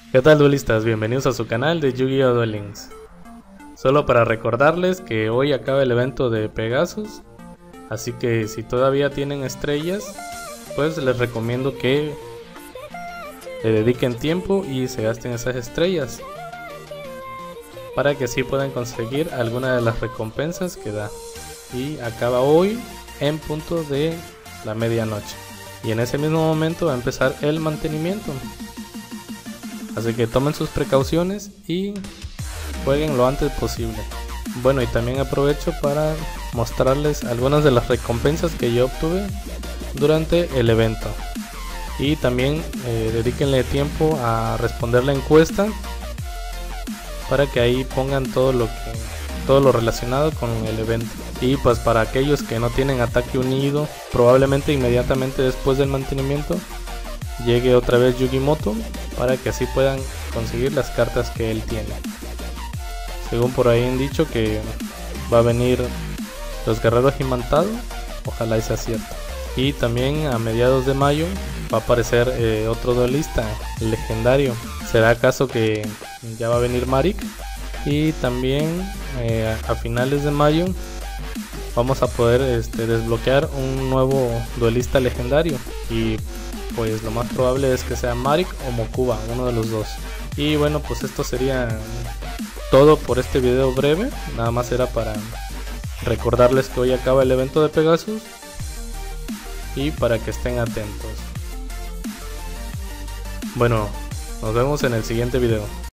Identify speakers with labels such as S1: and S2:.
S1: ¿Qué tal, duelistas? Bienvenidos a su canal de Yu-Gi-Oh! Duel Links. Solo para recordarles que hoy acaba el evento de Pegasus, así que si todavía tienen estrellas, pues les recomiendo que le dediquen tiempo y se gasten esas estrellas, para que así puedan conseguir alguna de las recompensas que da. Y acaba hoy en punto de la medianoche, y en ese mismo momento va a empezar el mantenimiento. Así que tomen sus precauciones y jueguen lo antes posible. Bueno, y también aprovecho para mostrarles algunas de las recompensas que yo obtuve durante el evento. Y también dedíquenle tiempo a responder la encuesta, para que ahí pongan todo lo relacionado con el evento. Y pues para aquellos que no tienen ataque unido, probablemente inmediatamente después del mantenimiento llegue otra vez Yugimoto, para que así puedan conseguir las cartas que él tiene. Según por ahí han dicho que va a venir los guerreros imantados, ojalá y sea cierto. Y también a mediados de mayo va a aparecer otro duelista legendario. ¿Será acaso que ya va a venir Marik? Y también a finales de mayo vamos a poder desbloquear un nuevo duelista legendario, y pues lo más probable es que sea Marik o Mokuba, uno de los dos. Y bueno, pues esto sería todo por este video breve. Nada más era para recordarles que hoy acaba el evento de Pegasus y para que estén atentos. Bueno, nos vemos en el siguiente video.